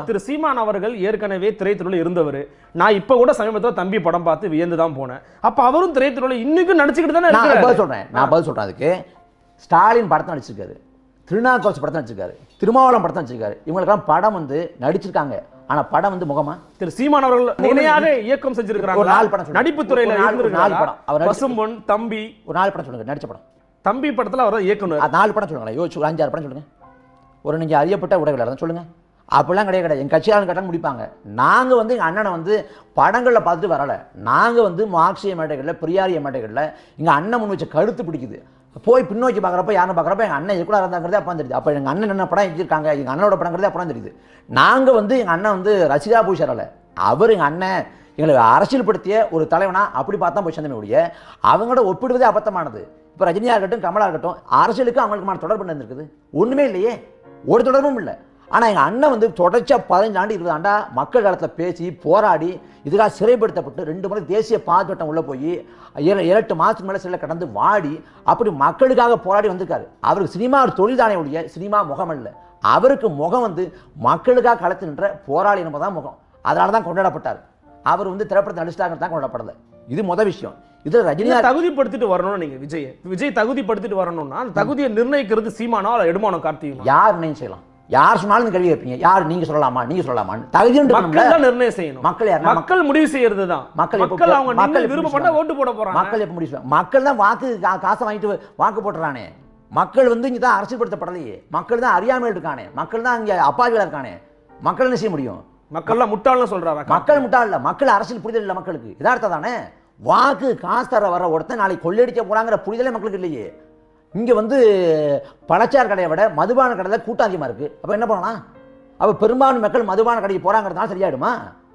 திரு சீமான் அவர்கள் ஏற்கனவே திரைத்துறையில் இருந்தவர். நான் இப்ப கூட சமீபத்தில் தம்பி படம் பார்த்து வியந்து தான் போனேன். அப்ப அவரும் திரைத்துறையில் இன்னைக்கும் நடிச்சுக்கிட்டு தானே இருக்காரு. நான் பதில் சொல்றேன் அதுக்கு. ஸ்டாலின் படத்தை நடிச்சிருக்காரு, திருநாவுக்கரசு படத்தை நடிச்சிருக்காரு, திருமாவளவன் படத்தை நடிச்சிருக்காரு. இவங்களுக்கெல்லாம் படம் வந்து நடிச்சிருக்காங்க. ஆனா படம் வந்து முகமா? திரு சீமான் அவர்கள் இணையாக இயக்கம் செஞ்சிருக்காங்க. 4 படம் நடிப்பு துறையில 4 படம். அவர் பசும்பொன், தம்பி, ஒரு 4 படம் சொல்லுங்க. நடிச்ச படம் தம்பி படத்துல அவர் இயக்குனர். 4 படம் சொல்லுங்க. யோசிச்சு 5-6 படம் சொல்லுங்க. ஒரு நீங்க அறியப்பட்ட உடைகள் சொல்லுங்க. அப்படிலாம் கிடையாது. எங்க கட்சியாளர் கட்டம் முடிப்பாங்க. நாங்க வந்து எங்க அண்ணனை வந்து படங்கள்ல பார்த்துட்டு வரல. நாங்க வந்து மார்க்சிய மேடைகள்ல, பிரியாரிய மேடைகள்ல எங்க அண்ணன் முன் வச்ச கருத்து பிடிக்குது. போய் பின்னோக்கி பார்க்குறப்ப யாரும் பார்க்குறப்ப எங்கள் அண்ணன் எதுக்குள்ள இருந்தாங்கிறதே அப்போ தெரியுது. அப்போ எங்கள் அண்ணன் என்ன படம் எழுதியிருக்காங்க, எங்கள் அண்ணனோட படங்கிறதே அப்போ தெரியுது. நாங்கள் வந்து எங்கள் அண்ணன் வந்து ரசிகா போய் சேரலை. அவர் எங்கள் அண்ணன் எங்களை அரசியல்படுத்திய ஒரு தலைவனா அப்படி பார்த்தா போய் சேர்ந்தமே ஒழிய அவங்களோட ஒப்பிடுவதே அபத்தமானது. இப்போ ரஜினியாக இருக்கட்டும், கமலா இருக்கட்டும், அரசியலுக்கு அவங்களுக்கு தொடர்பு இருந்திருக்குது? ஒன்றுமே இல்லையே, ஒரு தொடர்பும் இல்லை. ஆனால் எங்கள் அண்ணன் வந்து தொடர்ச்சியாக 15 ஆண்டு 20 ஆண்டா மக்கள் காலத்தில் பேசி போராடி இதுக்காக சிறைப்படுத்தப்பட்டு 2 முறை தேசிய பாதுகாட்டம் உள்ளே போய் 7-8 மாதத்துக்கு மேலே சிறையில் கடந்து வாடி அப்படி மக்களுக்காக போராடி வந்திருக்காரு. அவருக்கு சினிமா ஒரு தொழில்தானே ஒழிய சினிமா முகம் இல்லை. அவருக்கு முகம் வந்து மக்களுக்காக களத்து நின்ற போராளி என்பது தான் முகம். அதனால தான் கொண்டாடப்பட்டார். அவர் வந்து திரைப்படத்தை நடிச்சிட்டாங்க தான் கொண்டாடப்படலை. இது முதல் விஷயம். இதில் ரஜினியை தகுதிப்படுத்திட்டு வரணும்னு நீங்க விஜய் தகுதிப்படுத்திட்டு வரணும்னா அந்த தகுதியை நிர்ணயிக்கிறது சீமானோ அல்ல இடமானம் கார்த்திக்? யார் நிர்ணயம் செய்யலாம்? யார் சொன்னாலும் கேள்வி கேட்பீங்க. யார் நீங்க சொல்லலாமா, நீங்க சொல்லலாமா? தகுதி நிர்ணயம் செய்யணும். மக்கள் முடிவு செய்யறது தான். மக்கள் விருப்பப்பட்டா ஓட்டு போட போறாங்க. மக்கள் எப்ப முடிவு? மக்கள் தான் வாக்கு காசை வாங்கிட்டு வாக்கு போட்டுறானே. மக்கள் வந்து இங்க தான் அரசியல்படுத்தப்படலையே. மக்கள் தான் அறியாமல் இருக்கானே. மக்கள் தான் இங்க அப்பாவிகளா இருக்கானே. மக்கள் என்ன செய்ய முடியும்? மக்கள்லாம் முட்டாள்னு சொல்றாங்க. மக்கள் முட்டாள் இல்ல, மக்கள் அரசியல் புரிதல் இல்லை. மக்களுக்கு யதார்த்தம் தானே. வாக்கு காசு தர வர ஒருத்தன் நாளைக்கு கொள்ளையடிக்க போறாங்கிற புரிதலே மக்களுக்கு இல்லையே. இங்கே வந்து பழச்சார் கடையை விட மதுபான கடையில் கூட்டம் அதிகமாக இருக்குது. அப்போ என்ன பண்ணலாம்? அப்போ பெரும்பான்மை மக்கள் மதுபான கடைக்கு போகிறாங்கிறதுனால சரியாயிடுமா?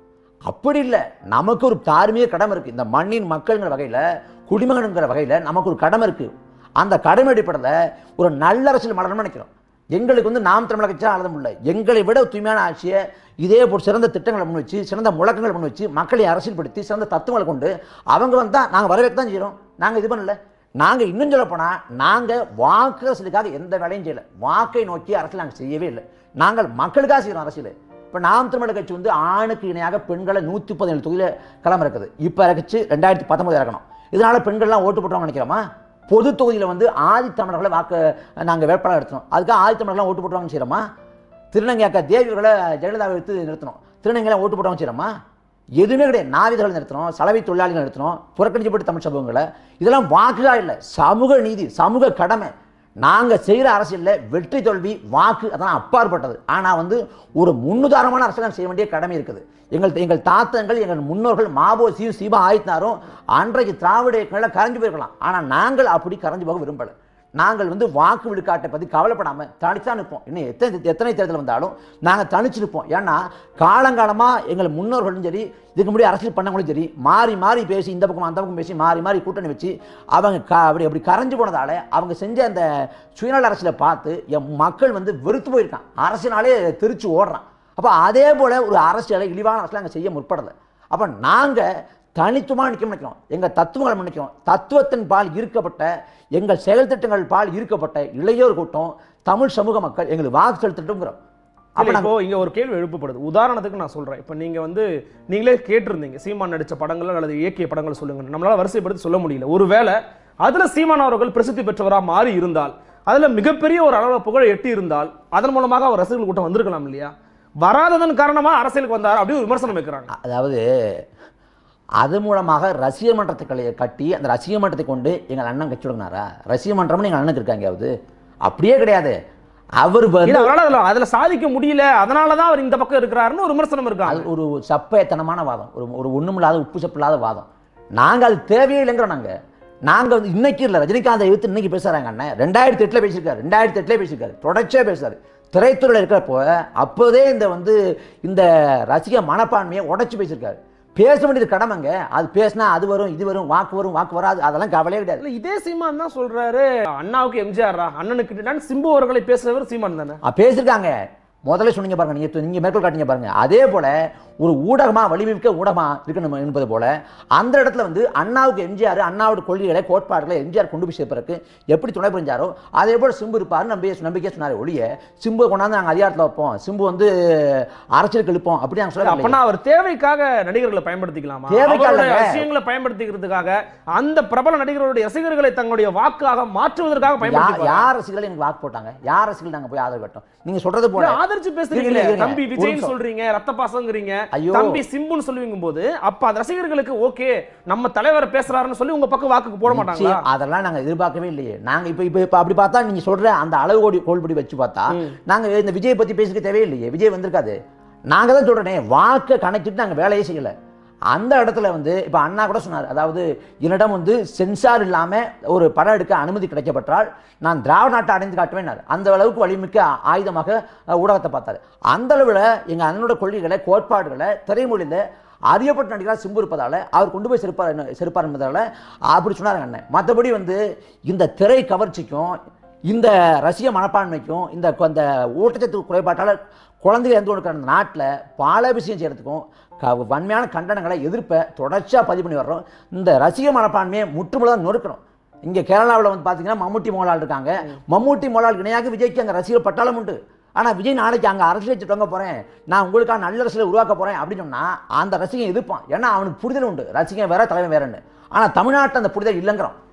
அப்படி இல்லை. நமக்கு ஒரு தார்மீக கடமை இருக்குது. இந்த மண்ணின் மக்கள்ங்கிற வகையில், குடிமகன்கிற வகையில் நமக்கு ஒரு கடமை இருக்குது. அந்த கடமை அடிப்படையில் ஒரு நல்ல அரசியல் மலரணும்னு நினைக்கிறோம். எங்களுக்கு வந்து நாம் தமிழக கட்சியாக ஆளும் இல்லை. எங்களை விட தூய்மையான ஆட்சியை இதே போல் சிறந்த திட்டங்களை முன் வச்சு, சிறந்த முழக்கங்களை முன் வச்சு, மக்களை அரசியல்படுத்தி சிறந்த தத்துவங்களை கொண்டு அவங்க வந்தால் நாங்கள் வரவேற்க தான் செய்கிறோம். நாங்கள் இது பண்ணல. நாங்கள் இன்னும் சொல்ல போனால் நாங்கள் வாக்கு அரசியலுக்காக எந்த வேலையும் செய்யலை. வாக்கை நோக்கி அரசியல் நாங்கள் செய்யவே இல்லை. நாங்கள் மக்களுக்காக செய்கிறோம் அரசியல். இப்போ நாம் தமிழக கட்சி வந்து ஆணுக்கு இணையாக பெண்களை 117 தொகுதியில் களம் இருக்குது. இப்போ இறக்கிச்சு 2019 இறக்கணும். இதனால் பெண்கள்லாம் ஓட்டு போட்டோம்னு நினைக்கிறோமா? பொது தொகுதியில் வந்து ஆதித்தமிழர்களை வாக்கு நாங்கள் வேட்பாளர் எடுத்தோம். அதுக்காக ஆதித்தமிழர்லாம் ஓட்டு போட்டுவாங்கன்னு செய்கிறோமா? திருநங்கை அக்கா தேவிகளை ஜெயலலிதாவை எடுத்து நிறுத்தணும். திருநங்கைலாம் ஓட்டு போட்டவங்க செய்கிறோமா? எதுவுமே கிடையாது. நாவிதர்கள் நிறுத்தணும், சலவை தொழிலாளிகள் நிறுத்தணும், புறக்கணிக்கப்பட்ட தமிழ் சமூகங்களை. இதெல்லாம் வாக்குகளாக இல்லை, சமூக நீதி, சமூக கடமை. நாங்கள் செய்கிற அரசியலில் வெற்றி தோல்வி வாக்கு அதெல்லாம் அப்பாற்பட்டது. ஆனால் வந்து ஒரு முன்னுதாரணமான அரசியல் செய்ய வேண்டிய கடமை இருக்குது. எங்கள் தாத்தங்கள், எங்கள் முன்னோர்கள் மாபோசியும் சீபா ஆயித்தாரும் அன்றைக்கு திராவிட இயக்கங்களை கரைஞ்சு போயிருக்கலாம். ஆனால் நாங்கள் அப்படி கரைஞ்சு போக விரும்பலை. நாங்கள் வந்து வாக்கு விழுக்காட்டை பற்றி கவலைப்படாமல் தனித்தான் நிற்போம். இன்னும் எத்தனை தேர்தல் வந்தாலும் நாங்கள் தனிச்சு நிற்போம். ஏன்னா காலங்காலமாக எங்கள் முன்னோர்களும் சரி, இதுக்கு முன்னாடி அரசியல் பண்ணவங்களும் சரி, மாறி மாறி பேசி இந்த பக்கம் அந்த பக்கம் பேசி மாறி மாறி கூட்டணி வச்சு அவங்க அப்படி கரைஞ்சு போனதால அவங்க செஞ்ச அந்த சுயநல அரசியலை பார்த்து என் மக்கள் வந்து வெறுத்து போயிருக்கான். அரசியனாலே திருச்சி ஓடுறான். அப்போ அதே போல் ஒரு அரசியலை இழிவான அரசியலை நாங்கள் செய்ய முற்படலை. அப்போ நாங்கள் தனித்துவமாக நிற்க நினைக்கிறோம். எங்கள் தத்துவங்களை நினைக்கிறோம். தத்துவத்தின் பால் ஈர்க்கப்பட்ட, எங்கள் செயல் திட்டங்கள் பால் ஈர்க்கப்பட்ட இளையோர் கூட்டம், தமிழ் சமூக மக்கள் எங்களுக்கு வாக்கு செலுத்திட்டுங்கிறோம். இப்போ இங்க ஒரு கேள்வி எழுப்பப்படுது. உதாரணத்துக்கு நான் சொல்றேன். இப்போ நீங்க வந்து நீங்களே கேட்டிருந்தீங்க சீமான் நடிச்ச படங்கள் அல்லது இயக்கிய படங்கள் சொல்லுங்க. நம்மளால வரிசைப்படுத்தி சொல்ல முடியல. ஒருவேளை அதுல சீமான் அவர்கள் பிரசித்தி பெற்றவரா மாறி இருந்தால், அதுல மிகப்பெரிய ஒரு அளவு புகழ் எட்டி இருந்தால், அதன் மூலமாக அவர் ரசிகர்கள் கூட்டம் வந்திருக்கலாம் இல்லையா? வராததன் காரணமா அரசியலுக்கு வந்தார் அப்படி ஒரு விமர்சனம் வைக்கிறாங்க. அதாவது அது மூலமாக ரசிகர் மன்றத்தை கட்டி அந்த ரசிகர் மன்றத்தை கொண்டு எங்கள் அண்ணன் கட்சி விடுனாரா? ரசிகர் மன்றம்னு எங்கள் அண்ணனுக்கு இருக்காங்க. அப்படியே கிடையாது. அவர் அதுல சாதிக்க முடியல, அதனாலதான் அவர் இந்த பக்கம் இருக்கிறாருன்னு ஒரு விமர்சனம் இருக்கு. அது ஒரு சப்பைத்தனமான வாதம், ஒரு ஒண்ணுமில்லாத உப்பு சப்பு இல்லாத வாதம். நாங்க அது தேவையே இல்லைங்கிறோம். நாங்க வந்து இன்னைக்கு இல்லை, ரஜினிகாந்தை எடுத்து இன்னைக்கு பேசுறாங்க. அண்ணன் 2008 பேசியிருக்காரு, 2008 பேசியிருக்காரு, தொடர்ச்சியா பேசுறாரு. திரைத்துறையில் இருக்கிறப்போ அப்போதே இந்த ரசிக மனப்பான்மையை உடைச்சு பேசியிருக்காரு. பேச வேண்டியது கடமைங்க. அது பேசினா அது வரும், இது வரும், வாக்கு வராது, அதெல்லாம் கவலையே கிடையாது. இதே சீமான் தான் சொல்றாரு, அண்ணாவுக்கு எம்ஜிஆர், அண்ணனுக்கு சிம்பு அவர்களை பேசுறவர் சீமான் தானே. பேசியிருக்காங்க. முதல்ல சொன்னீங்க பாருங்க, நீங்க மேற்கோள் காட்டிங்க பாருங்க. அதே போல ஒரு ஊடகமா, வலிமிக்க ஊடகமா இருக்கணும் என்பது போல அந்த இடத்துல வந்து அண்ணாவுக்கு எம்ஜிஆர், அண்ணாவோட கொள்கைகளை, கோட்பாடுகளை எம்ஜிஆர் கொண்டு போய் சேர்ப்பதற்கு எப்படி துணை புரிஞ்சாரோ அதே போல சிம்பு இருப்பாரு நம்பிக்கை சொன்னாரு ஒழிய, சிம்பு கொண்டாந்து நாங்கள் அதிகாரத்தில் வைப்போம், சிம்பு வந்து அரசியலுக்கு எழுப்போம் அப்படி நாங்கள் சொல்ல. அப்பனா அவர் தேவைக்காக நடிகர்களை பயன்படுத்திக்கலாமா? தேவைக்காக விஷயங்களை பயன்படுத்திக்கிறதுக்காக, அந்த பிரபல நடிகர்களுடைய ரசிகர்களை தங்களுடைய வாக்காக மாற்றுவதற்காக பயன்படுத்தி. யார் ரசிகர்கள் எனக்கு வாக்கு போட்டாங்க? யார் ரசிகர்கள் நாங்க போய் ஆதரவு கட்டோம்? நீங்க சொல்றது போல ஆதரிச்சு பேசுறீங்க. தம்பி விஜய் சொல்றீங்க, ரத்த பாசங்கிறீங்க, தம்பி சிம்புன்னு சொல்லுவீங்க போது அப்ப அந்த ரசிகர்களுக்கு ஓகே நம்ம தலைவர் பேசுறாருன்னு சொல்லி உங்க பக்கம் வாக்குக்கு போட மாட்டாங்க. அதெல்லாம் நாங்க எதிர்பார்க்கவே இல்லையே. நாங்க இப்ப அப்படி பார்த்தா நீங்க சொல்ற அந்த அளவு கோல்படி வச்சு பார்த்தா நாங்க இந்த விஜய் பத்தி பேசிக்க தேவையில்லையே. விஜய் வந்திருக்காது. நாங்க தான் சொல்றேனே, வாக்கை கணக்கிட்டு நாங்க வேலையே செய்யல. அந்த இடத்துல வந்து இப்ப அண்ணா கூட சொன்னார், அதாவது என்னிடம் வந்து சென்சார் இல்லாம ஒரு படம் எடுக்க அனுமதி கிடைக்கப்பட்டால் நான் திராவிட நாட்டை அடைந்து காட்டுவேன். அந்த அளவுக்கு வலிமிக்க ஆயுதமாக ஊடகத்தை பார்த்தாரு. அந்த அளவுல எங்க அண்ணனோட கொள்கைகளை, கோட்பாடுகளை திரைமொழியில அறியப்பட்ட நடிகராக சிம்பு இருப்பதால அவர் கொண்டு போய் சிறப்பார் என்பதால அப்படி சொன்னாருங்க அண்ணன். மற்றபடி வந்து இந்த திரை கவர்ச்சிக்கும் இந்த ரசிக மனப்பான்மைக்கும் இந்த ஊட்டச்சத்து குறைபாட்டால் குழந்தைகள் எந்த ஒன்று நாட்டில் பாலாபிஷேகம் செய்யறதுக்கும் வன்மையான கண்டனங்களை, எதிர்ப்பை தொடர்ச்சியாக பதிவு பண்ணி வர்றோம். இந்த ரசிக மனப்பான்மையை முற்றுமுழுதாக நொறுக்கணும். இங்கே கேரளாவில் வந்து பார்த்தீங்கன்னா மம்முட்டி மோகன்லால் இருக்காங்க. மம்முட்டி மோகன்லால் இணையாக விஜய்க்கு அங்கே ரசிகர் பட்டாளம் உண்டு. ஆனால் விஜய் நாளைக்கு அங்கே அரசியல் தொடங்க போகிறேன், நான் உங்களுக்காக நல்ல ரசிகரை உருவாக்க போகிறேன் அப்படின்னு சொன்னால் அந்த ரசிகன் எதிர்ப்பான். ஏன்னா அவனுக்கு புரிதல் உண்டு, ரசிகன் வேற தலைவன் வேறன்னு. ஆனால் தமிழ்நாட்டில் அந்த புரிதல் இல்லைங்கிறோம்.